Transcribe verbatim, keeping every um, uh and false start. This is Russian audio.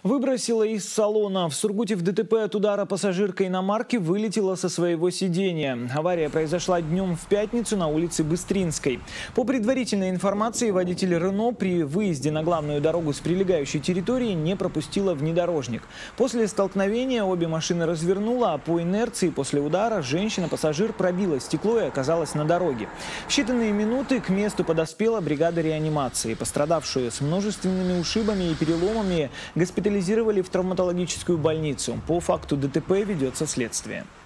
Выбросила из салона. В Сургуте в ДТП от удара пассажирка иномарки вылетела со своего сидения. Авария произошла днем в пятницу на улице Быстринской. По предварительной информации, водитель Рено при выезде на главную дорогу с прилегающей территории не пропустила внедорожник. После столкновения обе машины развернула, а по инерции после удара женщина-пассажир пробила стекло и оказалась на дороге. В считанные минуты к месту подоспела бригада реанимации. Пострадавшую с множественными ушибами и переломами госпитализировали в травматологическую больницу. По факту ДТП ведется следствие.